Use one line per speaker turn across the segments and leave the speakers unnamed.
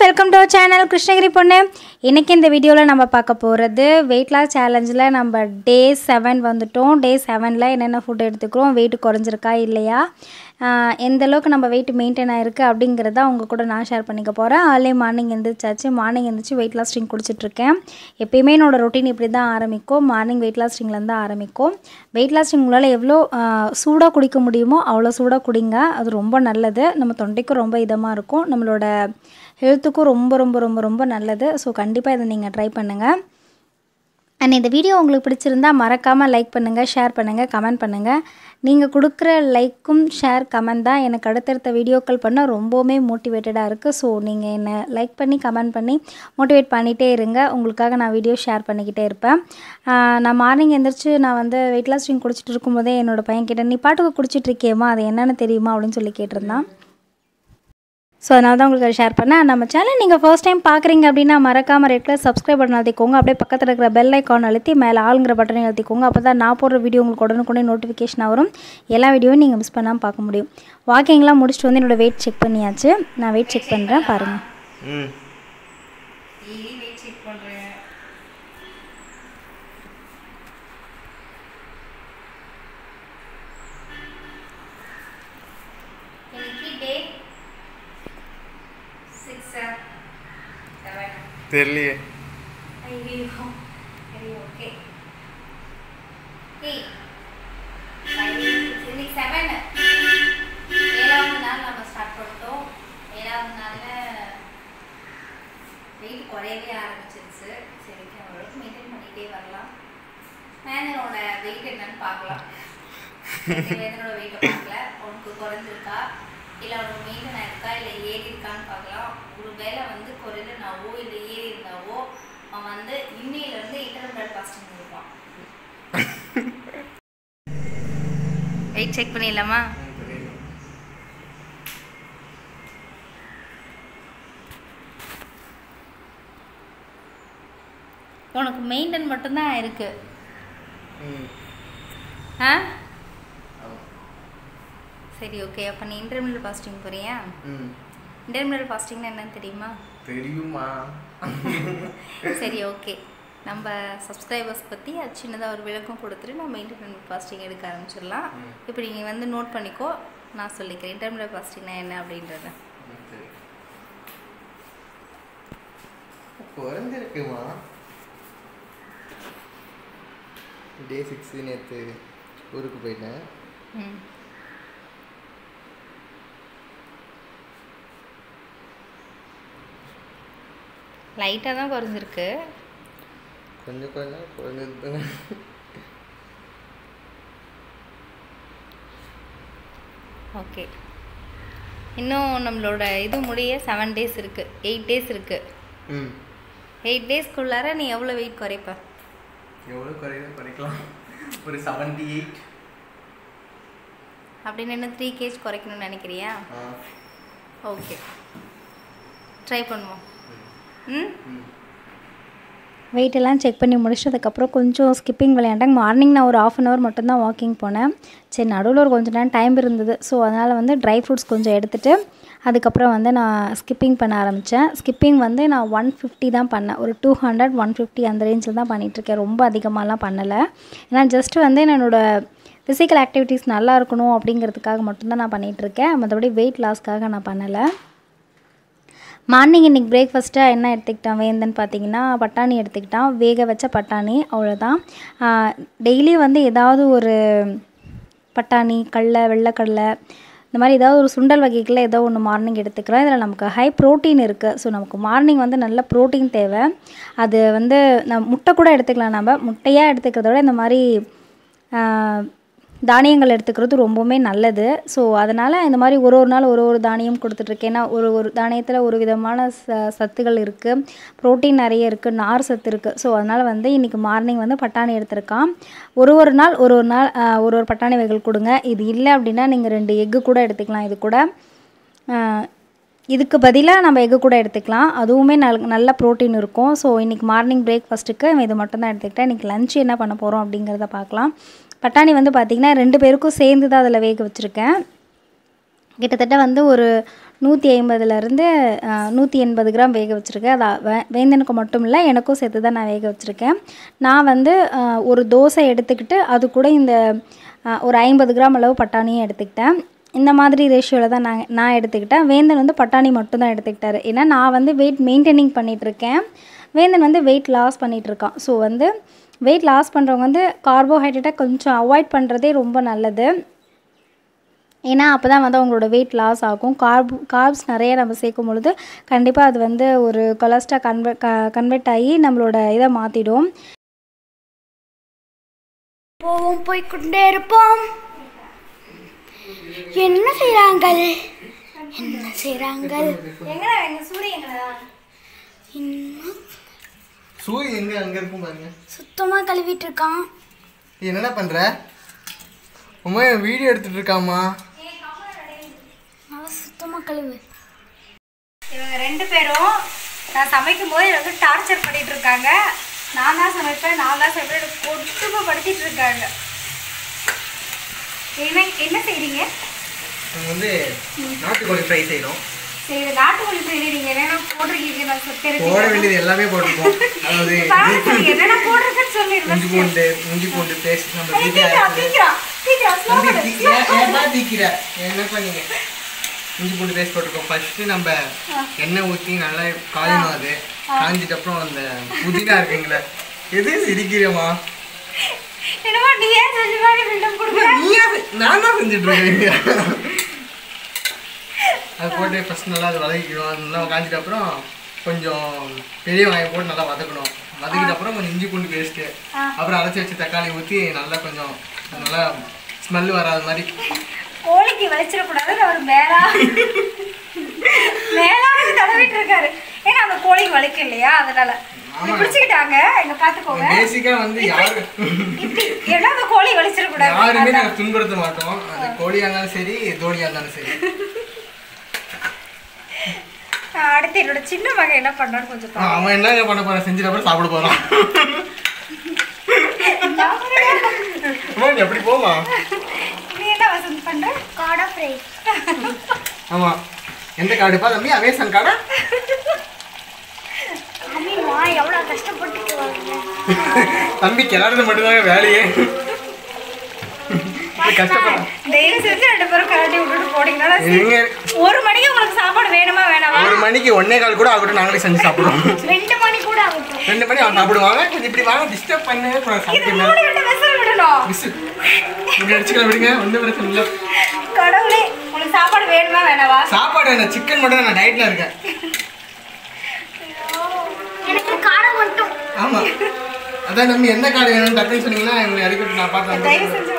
welcome to our channel krishnagiri ponnu. இன்னைக்கு இந்த வீடியோல நம்ம பார்க்க போறது weight loss challengeல நம்ம day 7 வந்துட்டோம். day 7ல என்னென்ன ஃபுட் எடுத்துக்கறோம், weight குறைஞ்சிருக்கா இல்லையா, எந்த அளவுக்கு நம்ம weight மெயின்டெய்ன் ஆயிருக்கு அப்படிங்கறத உங்க கூட நான் ஷேர் பண்ணிக்க போறேன். early morning எந்திரிச்சு weight loss drink குடிச்சிட்டு இருக்கேன். எப்பவுமே என்னோட ரொட்டீன் இப்படி தான் ஆரம்பிக்கும். மார்னிங் weight loss drinkல இருந்து ஆரம்பிக்கும். weight loss drink உங்களால எவ்வளவு சூடா குடிக்க முடியுமோ அவ்வளவு சூடா குடிங்க. அது ரொம்ப நல்லது. நம்ம தொண்டைக்கு ரொம்ப இதமா இருக்கும். நம்மளோட ஹெல்த்துக்கு ரொம்ப நல்லது. ஸோ கண்டிப்பாக இதை நீங்கள் ட்ரை பண்ணுங்கள். அண்ட் இந்த வீடியோ உங்களுக்கு பிடிச்சிருந்தா மறக்காமல் லைக் பண்ணுங்கள், ஷேர் பண்ணுங்கள், கமெண்ட் பண்ணுங்கள். நீங்கள் கொடுக்குற லைக்கும் ஷேர் கமெண்ட் தான் எனக்கு அடுத்தடுத்த வீடியோக்கள் பண்ண ரொம்பவுமே மோட்டிவேட்டடாக இருக்குது. ஸோ நீங்கள் என்னை லைக் பண்ணி கமெண்ட் பண்ணி மோட்டிவேட் பண்ணிகிட்டே இருங்க. உங்களுக்காக நான் வீடியோ ஷேர் பண்ணிக்கிட்டே இருப்பேன். நான் மார்னிங் எழுந்திரிச்சு நான் வந்து வெயிட் லாஸ் ட்ரிங்க் குடிச்சிட்டு இருக்கும்போதே என்னோடய பையன் கிட்ட, நீ பாட்டுக்கு குடிச்சிட்டு இருக்கியேம்மா, அது என்னென்னு தெரியுமா அப்படின்னு சொல்லி கேட்டிருந்தான். ஸோ அதனால தான் உங்களுக்கு ஷேர் பண்ணேன். நம்ம சேனல் நீங்கள் ஃபர்ஸ்ட் டைம் பார்க்குறீங்க அப்படின்னா மறக்காமல் ரெட் கலர் சப்ஸ்கிரைப் பட்டன் அழுத்திக்கோங்க. அப்படியே பக்கத்தில் இருக்கிற பெல் ஐக்கான் அழுத்தி மேலே ஆளுங்கிற பட்டனை அழுத்திக்கோங்க. அப்போ தான் நான் போடுற வீடியோ உங்களுக்கு உடனுக்குடனே நோட்டிஃபிகேஷன் வரும். எல்லா வீடியோவும் நீங்கள் மிஸ் பண்ணாமல் பார்க்க முடியும். வாக்கிங்லாம் முடிச்சுட்டு வந்து என்னோடய வெயிட் செக் பண்ணியாச்சு. நான் வெயிட் செக் பண்ணுறேன், பாருங்கள்.
தெரியலையே.
ஐயோ சரி, ஓகே. இன்னைக்கு 7 ஏழாவது நாள் நம்ம ஸ்டார்ட் பண்ணிட்டோம். ஏழாவது நாளில் வெயிட் குறையவே ஆரம்பிச்சிருச்சு. சரி, ஓரளவுக்கு மெயின்டைன் பண்ணிகிட்டே வரலாம். மேனரோட வெயிட் என்னன்னு பார்க்கலாம். மேனரோட வெயிட்டை பார்க்கல, உனக்கு குறைஞ்சிருக்கா இல்லை அவனுக்கு மெயின்டைன் ஆயிருக்கா இல்லை ஏறி இருக்கான்னு பார்க்கலாம். ஒரு வேளை வந்து குறையிலனாவோ இல்லை ஏறி இருந்தாவோ அவன் வந்து இன்னையிலேருந்து இன்டர்மிட்டன்ட் ஃபாஸ்டிங் இருப்பான். வெயிட் செக் பண்ணிடலாமா? உனக்கு மெயின்டைன் மட்டும்தான் இருக்கு. சரி, ஓகே. அப்போ நீ இன்டர்மிட்டன்ட் ஃபாஸ்டிங் போறியா? இன்டர்மிட்டன்ட் ஃபாஸ்டிங்னா என்னன்னு தெரியுமா?
தெரியுமா?
சரி, ஓகே. நம்ம சப்ஸ்கிரைபர்ஸ் பற்றி அது சின்னதாக ஒரு விளக்கம் கொடுத்துட்டு நம்ம இன்டர்மிட்டன்ட் ஃபாஸ்டிங் எடுக்க ஆரம்பிச்சிடலாம். இப்போ நீங்கள் வந்து நோட் பண்ணிக்கோ, நான் சொல்லிக்கிறேன் இன்டர்மிட்டன்ட் ஃபாஸ்டிங்னா என்ன அப்படின்றத.
குறைஞ்சிருக்குமா? டே 6 நேற்று ஊருக்கு போயிட்டேன்.
லைட்டாக தான் குறைஞ்சிருக்கு.
கொஞ்சம் குறைஞ்சிருக்கு.
ஓகே, இன்னும் நம்மளோட இது முடிய 7 days இருக்குது, 8 days இருக்குது. 8 daysக்குள்ளார நீ எவ்வளோ வெயிட் குறைப்ப?
எவ்வளோ குறைக்கலாம், ஒரு 78.
அப்படின்னு என்ன 3 kg குறைக்கணும்னு நினைக்கிறியா? ஓகே, ட்ரை பண்ணுவோம். வெயிட்டெல்லாம் செக் பண்ணி முடிச்சதுக்கப்புறம் கொஞ்சம் ஸ்கிப்பிங் விளையாண்டாங்க. மார்னிங் நான் ஒரு 1/2 hour மட்டும்தான் வாக்கிங் போனேன். சரி, நடுவில் ஒரு கொஞ்சம் நேரம் டைம் இருந்தது. ஸோ அதனால் வந்து ட்ரை ஃப்ரூட்ஸ் கொஞ்சம் எடுத்துகிட்டு அதுக்கப்புறம் வந்து நான் ஸ்கிப்பிங் பண்ண ஆரம்பித்தேன். ஸ்கிப்பிங் வந்து நான் 150 தான் பண்ணேன். ஒரு 200, 150 அந்த ரேஞ்சில் தான் பண்ணிகிட்ருக்கேன். ரொம்ப அதிகமாகலாம் பண்ணலை. ஏன்னா ஜஸ்ட்டு வந்து என்னோடய ஃபிசிக்கல் ஆக்டிவிட்டீஸ் நல்லா இருக்கணும் அப்படிங்கிறதுக்காக மட்டும்தான் நான் பண்ணிகிட்ருக்கேன். மற்றபடி வெயிட் லாஸ்க்காக நான் பண்ணலை. மார்னிங் இன்றைக்கி பிரேக்ஃபாஸ்ட்டாக என்ன எடுத்துக்கிட்டான் வேந்தன்னு பார்த்தீங்கன்னா, பட்டாணி எடுத்துக்கிட்டான். வேக வச்ச பட்டாணி, அவ்வளோதான். டெய்லி வந்து ஏதாவது ஒரு பட்டாணி, கடலை, வெள்ளைக்கடலை, இந்த மாதிரி ஏதாவது ஒரு சுண்டல் வகைகளில் ஏதோ ஒன்று மார்னிங் எடுத்துக்கிறோம். இதில் நமக்கு ஹை ப்ரோட்டீன் இருக்குது. ஸோ நமக்கு மார்னிங் வந்து நல்ல ப்ரோட்டீன் தேவை. அது வந்து முட்டை கூட எடுத்துக்கலாம். நம்ம முட்டையாக எடுத்துக்கிறத விட இந்த மாதிரி தானியங்கள் எடுத்துக்கிறது ரொம்பவுமே நல்லது. ஸோ அதனால் இந்த மாதிரி ஒரு நாள் ஒரு தானியம் கொடுத்துட்ருக்கேன். ஏன்னா ஒரு தானியத்தில் ஒரு விதமான சத்துகள் இருக்குது, ப்ரோட்டீன் நிறைய இருக்குது, நார் சத்து இருக்குது. ஸோ அதனால் வந்து இன்றைக்கி மார்னிங் வந்து பட்டாணி எடுத்திருக்கான். ஒரு நாள் ஒரு பட்டாணி வகைகள் கொடுங்க. இது இல்லை அப்படின்னா நீங்கள் 2 எக்கு கூட எடுத்துக்கலாம். இது கூட இதுக்கு பதிலாக நம்ம எக்கு கூட எடுத்துக்கலாம். அதுவுமே நல்ல ப்ரோட்டீன் இருக்கும். ஸோ இன்றைக்கி மார்னிங் பிரேக்ஃபாஸ்ட்டுக்கு இது மட்டும் தான் எடுத்துக்கிட்டேன். இன்றைக்கி லஞ்ச் என்ன பண்ண போகிறோம் அப்படிங்கிறத பார்க்கலாம். பட்டாணி வந்து பார்த்திங்கன்னா 2 பேருக்கும் சேர்ந்து தான் அதில் வேக வச்சுருக்கேன். கிட்டத்தட்ட வந்து ஒரு 150லேருந்து 180 கிராம் வேக வச்சுருக்கேன். அது வேந்தனுக்கு மட்டும் இல்லை, எனக்கும் சேர்த்து தான் நான் வேக வச்சுருக்கேன். நான் வந்து ஒரு தோசை எடுத்துக்கிட்டு அது கூட இந்த ஒரு 50 கிராம் அளவு பட்டாணியும் எடுத்துக்கிட்டேன். இந்த மாதிரி ரேஷியோவில் தான் நான் எடுத்துக்கிட்டேன். வேந்தன் வந்து பட்டாணி மட்டும் தான் எடுத்துக்கிட்டார். ஏன்னா நான் வந்து வெயிட் மெயின்டைனிங் பண்ணிகிட்ருக்கேன், வேந்தன் வந்து வெயிட் லாஸ் பண்ணிகிட்ருக்கான். ஸோ வந்து வெயிட் லாஸ் பண்ணுறவங்க வந்து கார்போஹைட்ரேட்டை கொஞ்சம் அவாய்ட் பண்ணுறதே ரொம்ப நல்லது. ஏன்னா அப்போ தான் வந்து அவங்களோட வெயிட் லாஸ் ஆகும். கார்ப்ஸ் நிறைய நம்ம சேர்க்கும் பொழுது கண்டிப்பாக அது வந்து ஒரு கொலஸ்ட்ரால் கன்வெர்ட் ஆகி நம்மளோட இதை மாற்றிடும்.
போய்கொண்டே இருப்போம். என்ன செய்கிறாங்கள்
சூரிய எங்க அங்க இருக்கும் பாருங்க.
சுத்தமாக கழுவிட்டு இருக்கான்.
என்னடா பண்ற? உமா வீடியோ எடுத்துட்டு இருக்காமா?
அவன் சுத்தமாக கழுவு.
இவங்க 2 பேரும் நான் சமைக்கும் போது வந்து டார்ச்சர் பண்ணிட்டு இருக்காங்க. நான் தான் சமைப்பேன் கொடுத்துப்படுத்திட்டு இருக்காங்க. என்ன செய்றீங்க?
வந்து நாட்டுக்கோழி ஃப்ரை செய்றோம்.
சரி, நாட்டுக்கோழி ஃப்ரை நீங்க என்னென்ன போடுறீங்க? நான் சொல்றேன்.
போட வேண்டியது எல்லாமே போட்டுருக்கோம். அதாவது
என்னென்ன போடுறதுன்னு சொல்லிடுங்க.
இஞ்சி பூண்டு பேஸ்ட் நம்ம வீட்ல என்ன பண்ணீங்க? இஞ்சி பூண்டு பேஸ்ட் போட்டுருக்கோம். ஃபர்ஸ்ட் நம்ம எண்ணெய் ஊற்றி நல்லா காயணும். அது காஞ்சிட்டு அப்புறம் அந்த புதினா இருக்குங்களே, எது சிரிக்கிறேமா?
என்னமா நீ ஏன் செஞ்ச மாதிரி ஃபில்டம் கொடுக்குற?
நான் தான் செஞ்சுட்டு இருக்கேன். அது போட்டு ஃபர்ஸ்ட் நல்லா அது வதக்கிக்கணும். அது நல்லா காஞ்சிட்டு அப்புறம் கொஞ்சம் பெரிய வெங்காயம் போட்டு நல்லா வதக்கணும். வதக்கிட்ட அப்புறம் கொஞ்சம் இஞ்சி பூண்டு பேஸ்ட்டு, அப்புறம் அரைச்சி வச்சு தக்காளி ஊற்றி நல்லா கொஞ்சம் நல்லா ஸ்மெல் வராத மாதிரி.
கோழிக்கு வலிச்சிடக்கூடாது. அவர் மேலாவது தடவிட்டு இருக்காரு. ஏன்னா அந்த கோழிக்கு வலிக்க இல்லையா, அதனால பிடிச்சிக்கிட்டாங்க. எங்க பாத்துக்கோங்க.
பேசிக்கா வந்து யாரு
ஏன்னா அந்த கோழி வலிச்சிடக்கூடாது.
யாருமே நாங்கள் துன்புறுத்த மாட்டோம். அந்த கோழியா இருந்தாலும் சரி, தோழியா இருந்தாலும் சரி.
அடுத்து என்னோட சின்ன மகன் என்ன பண்ணான்னு கொஞ்சம் பாருங்க.
அவன் என்ன பண்ண போறான்? செஞ்சுட்டு அப்புறம் சாப்பிட போறான். எப்படி போமா?
நீ என்ன வசந்த் பண்ற?
காடா ஃப்ரை.
ஆமா, எந்த காடுப்பா தம்பி? அமேசான் காடா?
அம்மா எவ்வளோ கஷ்டப்பட்டு
தம்பி கிளறது மட்டும்தாங்க வேலையே. கஷ்டப்படும்.
தயவு செஞ்சு 2 பேரும் கரண்டி விட்டுட்டு போனீங்கன்னா 1 மணிக்கு உங்களுக்கு சாப்பாடு வேணுமா வேணாமா?
1 மணிக்கு 1:15 கூட ஆகட்டும், நாங்களே செஞ்சு சாப்பிடுவோம்.
2 மணி கூட ஆகட்டும்.
2 மணி அவங்க சாப்பிடுவாங்க. கொஞ்சம் இப்படி வாங்க, டிஸ்டர்ப் பண்ணவே கூடாது. இப்படி அடிச்சுக்கலாம் விடுங்க, ஒன்றும் பிரச்சனை இல்லை.
கடவுளே, உங்களுக்கு சாப்பாடு வேணுமா வேணாவா?
சாப்பாடு என்ன, சிக்கன் மட்டும் நான் டயட்ல இருக்கேன்.
எனக்கு காடை மட்டும்.
ஆமா, அதான் நம்ம எந்த காடு வேணும்னு டக்குன்னு சொன்னீங்கன்னா எங்களை இறக்கிட்டு நான் பார்த்தேன்.
தயவு செஞ்சு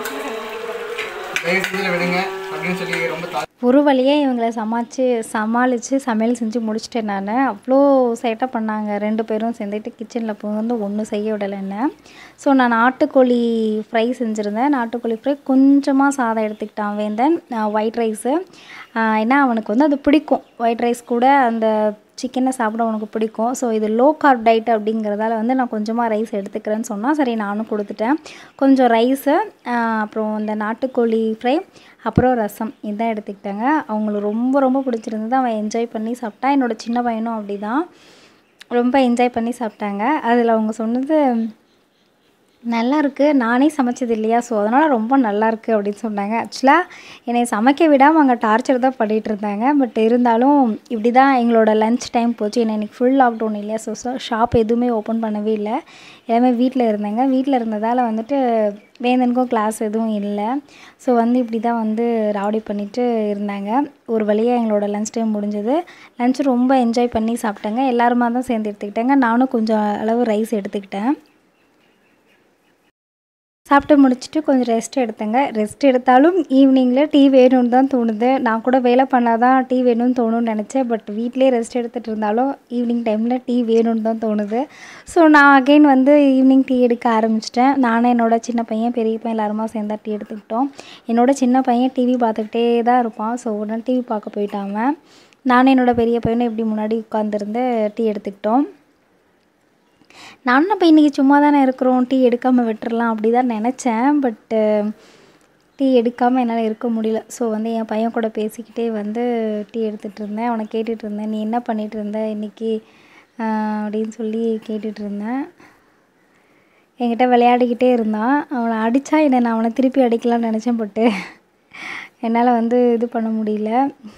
விடுங்க அப்படின்னு சொல்லி ரொம்ப
ஒரு வழியாக இவங்களை சமாளித்து சமையல் செஞ்சு முடிச்சிட்டேன். நான் அவ்வளோ சேட்டை பண்ணாங்க 2 பேரும் சேர்ந்துட்டு. கிச்சனில் வந்து ஒன்றும் செய்ய விடலைன்னு. ஸோ நான் நாட்டுக்கோழி ஃப்ரை செஞ்சுருந்தேன். நாட்டுக்கோழி ஃப்ரை கொஞ்சமாக சாதம் எடுத்துக்கிட்டான் வேந்தன். ஒயிட் ரைஸு, ஏன்னா அவனுக்கு வந்து அது பிடிக்கும். ஒயிட் ரைஸ் கூட அந்த சிக்கனை சாப்பிட உனக்கு பிடிக்கும். ஸோ இது லோ கார்ப் டயட் அப்படிங்கிறதால வந்து நான் கொஞ்சமாக ரைஸ் எடுத்துக்கிறேன்னு சொன்னால் சரி நானும் கொடுத்துட்டேன். கொஞ்சம் ரைஸு, அப்புறம் இந்த நாட்டுக்கோழி ஃப்ரை, அப்புறம் ரசம் இதான் எடுத்துக்கிட்டாங்க. அவங்களுக்கு ரொம்ப ரொம்ப பிடிச்சிருந்தது. அவன் என்ஜாய் பண்ணி சாப்பிட்டான். என்னோடய சின்ன பையனும் அப்படி தான் ரொம்ப என்ஜாய் பண்ணி சாப்பிட்டாங்க. அதில் அவங்க சொன்னது நல்லாயிருக்கு, நானே சமைச்சது இல்லையா, ஸோ அதனால் ரொம்ப நல்லாயிருக்கு அப்படின்னு சொன்னாங்க. ஆக்சுவலாக என்னை சமைக்க விடாமல் அங்கே டார்ச்சர் தான் பண்ணிகிட்டு இருந்தாங்க. பட் இருந்தாலும் இப்படி தான் எங்களோட லன்ச் டைம் போச்சு. ஏன்னா இன்றைக்கி ஃபுல் லாக்டவுன் இல்லையா, ஸோ ஷாப் எதுவுமே ஓப்பன் பண்ணவே இல்லை. எல்லாமே வீட்டில் இருந்தாங்க. வீட்டில் இருந்ததால் வந்துட்டு வேந்தனுக்கும் கிளாஸ் எதுவும் இல்லை. ஸோ வந்து இப்படி தான் வந்து ராவடி பண்ணிவிட்டு இருந்தாங்க. ஒரு வழியாக எங்களோட லன்ச் டைம் முடிஞ்சது. லன்ச்சு ரொம்ப என்ஜாய் பண்ணி சாப்பிட்டாங்க. எல்லாருமா தான் சேர்ந்து எடுத்துக்கிட்டாங்க. நானும் கொஞ்சம் அளவு ரைஸ் எடுத்துக்கிட்டேன். சாப்பிட்டு முடிச்சுட்டு கொஞ்சம் ரெஸ்ட் எடுத்தேங்க. ரெஸ்ட் எடுத்தாலும் ஈவினிங்கில் டீ வேணும்னு தான் தோணுது. நான் கூட வேலை பண்ணால் தான் டீ வேணும்னு தோணுன்னு நினச்சேன். பட் வீட்டிலே ரெஸ்ட் எடுத்துகிட்டு இருந்தாலும் ஈவினிங் டைமில் டீ வேணும்னு தான் தோணுது. ஸோ நான் அகெயின் வந்து ஈவினிங் டீ எடுக்க ஆரம்பிச்சிட்டேன். நானும் என்னோடய சின்ன பையன் பெரிய பையன் எல்லாருமா சேர்ந்தா டீ எடுத்துக்கிட்டோம். என்னோடய சின்ன பையன் டிவி பார்த்துக்கிட்டே தான் இருப்பான். ஸோ உடனே டிவி பார்க்க போயிட்டாங்க. நானும் என்னோடய பெரிய பையனும் இப்படி முன்னாடி உட்காந்துருந்து டீ எடுத்துக்கிட்டோம். நானும் இப்போ இன்றைக்கி சும்மா தானே இருக்கிறோம், டீ எடுக்காமல் விட்டுறலாம் அப்படி தான் நினச்சேன். பட்டு டீ எடுக்காமல் என்னால் இருக்க முடியல. ஸோ வந்து என் பையன் கூட பேசிக்கிட்டே வந்து டீ எடுத்துகிட்டு இருந்தேன். அவனை கேட்டுட்டு இருந்தேன், நீ என்ன பண்ணிகிட்டு இருந்த இன்றைக்கி அப்படின்னு சொல்லி கேட்டுட்டு இருந்தேன். என்கிட்ட விளையாடிக்கிட்டே இருந்தான். அவனை அடித்தா என்னை நான் அவனை திருப்பி அடிக்கலான்னு நினச்சேன், பட்டு என்னால் வந்து இது பண்ண முடியல.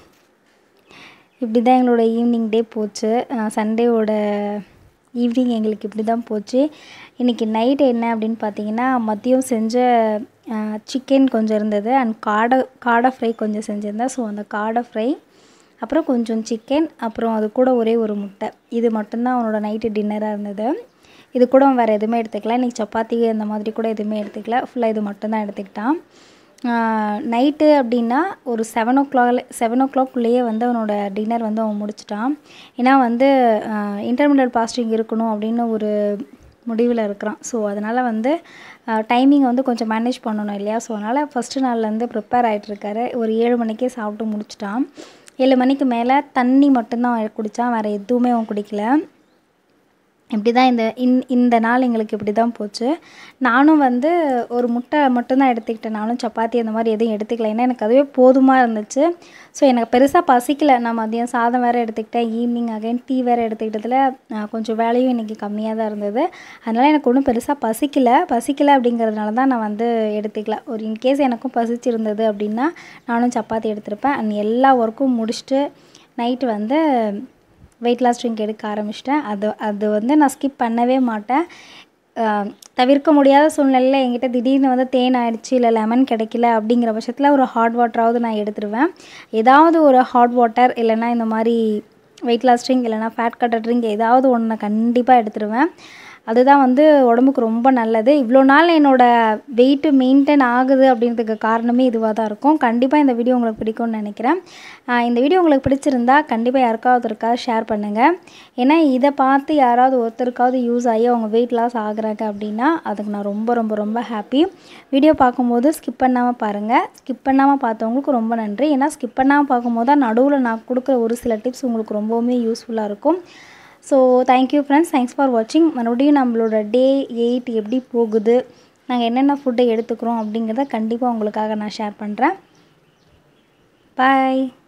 இப்படி தான் எங்களோட ஈவினிங் டே போச்சு. சண்டேவோட ஈவினிங் எங்களுக்கு இப்படி தான் போச்சு. இன்றைக்கி நைட்டு என்ன அப்படின்னு பார்த்தீங்கன்னா, மதியம் செஞ்ச சிக்கன் கொஞ்சம் இருந்தது அண்ட் காடை ஃப்ரை கொஞ்சம் செஞ்சுருந்தேன். ஸோ அந்த காடை ஃப்ரை, அப்புறம் கொஞ்சம் சிக்கன், அப்புறம் அது கூட ஒரே ஒரு முட்டை, இது மட்டும்தான் அவனோட நைட்டு டின்னராக இருந்தது. இது கூட அவன் வேறு எதுவுமே எடுத்துக்கல. இன்றைக்கி சப்பாத்தி அந்த மாதிரி கூட எதுவுமே எடுத்துக்கல. ஃபுல்லாக இது மட்டும்தான் எடுத்துக்கிட்டான். நைட்டு அப்படின்னா ஒரு 7 o'clock வந்து அவனோட டின்னர் வந்து அவன் முடிச்சிட்டான். ஏன்னா வந்து இன்டர்மிட்டன்ட் ஃபாஸ்டிங் இருக்கணும் அப்படின்னு ஒரு முடிவில் இருக்கிறான். ஸோ அதனால் வந்து டைமிங் வந்து கொஞ்சம் மேனேஜ் பண்ணணும் இல்லையா? ஸோ அதனால் ஃபஸ்ட்டு நாள்லேருந்து ப்ரிப்பேர் ஆகிட்டுருக்காரு. ஒரு 7 மணிக்கே சாப்பிட்டு முடிச்சிட்டான். 7 மணிக்கு மேலே தண்ணி மட்டும்தான் அவன் குடித்தான், வேறு எதுவுமே அவன் குடிக்கல. இப்படி தான் இந்த நாள் எங்களுக்கு இப்படி தான் போச்சு. நானும் வந்து ஒரு முட்டை மட்டும்தான் எடுத்துக்கிட்டேன். நானும் சப்பாத்தி அந்த மாதிரி எதுவும் எடுத்துக்கல. ஏன்னா எனக்கு அதுவே போதுமாக இருந்துச்சு. ஸோ எனக்கு பெருசாக பசிக்கலை. நான் மதியம் சாதம் வேறு எடுத்துக்கிட்டேன், ஈவினிங் அகைன் டீ வேறு எடுத்துக்கிட்டதில் கொஞ்சம் வேலையும் இன்றைக்கி கம்மியாக தான் இருந்தது. அதனால் எனக்கு ஒன்றும் பெருசாக பசிக்கலை அப்படிங்கிறதுனால தான் நான் வந்து எடுத்துக்கல. ஒரு இன்கேஸ் எனக்கும் பசிச்சிருந்தது அப்படின்னா நானும் சப்பாத்தி எடுத்திருப்பேன். அண்ட் எல்லா ஒர்க்கும் முடிச்சுட்டு நைட்டு வந்து வெயிட் லாஸ் ட்ரிங்க் எடுக்க ஆரம்பிச்சிட்டேன். அது வந்து நான் ஸ்கிப் பண்ணவே மாட்டேன். தவிர்க்க முடியாத சூழ்நிலையில் என்கிட்ட திடீர்னு வந்து தேன் ஆயிடுச்சு, இல்லை லெமன் கிடைக்கல அப்படிங்கிற பட்சத்தில் ஒரு ஹாட் வாட்டராவது நான் எடுத்துருவேன். ஏதாவது ஒரு ஹாட் வாட்டர் இல்லைனா இந்த மாதிரி வெயிட் லாஸ் ட்ரிங்க் இல்லைனா ஃபேட் கட்டர் ட்ரிங்க் ஏதாவது ஒன்று நான் கண்டிப்பாக எடுத்துருவேன். அதுதான் வந்து உடம்புக்கு ரொம்ப நல்லது. இவ்வளோ நாள் என்னோடய வெயிட்டு மெயின்டைன் ஆகுது அப்படின்றதுக்கு காரணமே இதுவாக தான் இருக்கும். கண்டிப்பாக இந்த வீடியோ உங்களுக்கு பிடிக்கும்னு நினைக்கிறேன். இந்த வீடியோ உங்களுக்கு பிடிச்சிருந்தா கண்டிப்பாக யாருக்காவது ஷேர் பண்ணுங்கள். ஏன்னா இதை பார்த்து யாராவது ஒருத்தருக்காவது யூஸ் ஆகி அவங்க வெயிட் லாஸ் ஆகுறாங்க அப்படின்னா அதுக்கு நான் ரொம்ப ரொம்ப ரொம்ப ஹாப்பி. வீடியோ பார்க்கும்போது ஸ்கிப் பண்ணாமல் பாருங்கள். ஸ்கிப் பண்ணாமல் பார்த்தவங்களுக்கு ரொம்ப நன்றி. ஏன்னா ஸ்கிப் பண்ணாமல் பார்க்கும்போது தான் நடுவில் நான் கொடுக்குற ஒரு சில டிப்ஸ் உங்களுக்கு ரொம்பவுமே யூஸ்ஃபுல்லாக இருக்கும். So thank you friends, thanks for வாட்சிங். மறுபடியும் நம்மளோட டே 8 எப்படி போகுது, நாங்கள் என்னென்ன ஃபுட்டை எடுத்துக்கிறோம் அப்படிங்கிறத கண்டிப்பாக உங்களுக்காக நான் ஷேர் பண்ணுறேன். பாய்.